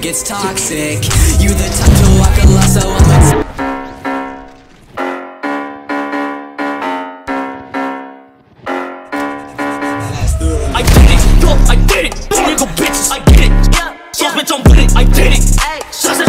gets toxic. You're the type to walk a lasso on my I did it, yo, I did it. Nigga bitches, I get it. Sauce bitch, I'm with it, I did it.